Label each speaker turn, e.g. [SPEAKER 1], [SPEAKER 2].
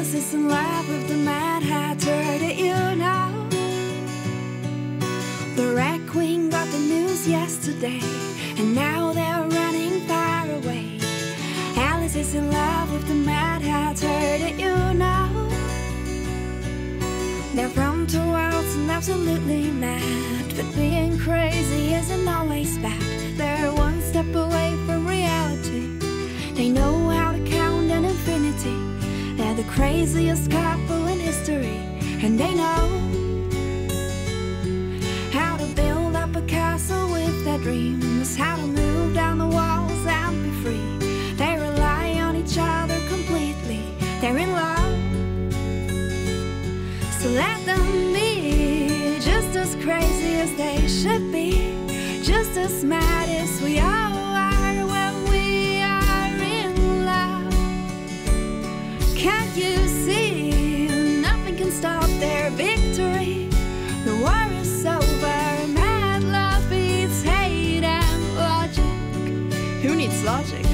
[SPEAKER 1] Alice is in love with the Mad Hatter, did you know? The Red Queen got the news yesterday, and now they're running far away. Alice is in love with the Mad Hatter, did you know? They're from two worlds and absolutely mad, but being crazy isn't always bad. They're one step away from reality. They know how to count an infinity. They're the craziest couple in history, and they know how to build up a castle with their dreams, how to move down the walls and be free. They rely on each other completely. They're in love. So let them be just as crazy as they should be, just as mad as we all are when we are in love. Can't you see? Nothing can stop their victory. The war is over. Mad love beats hate and logic. Who needs logic?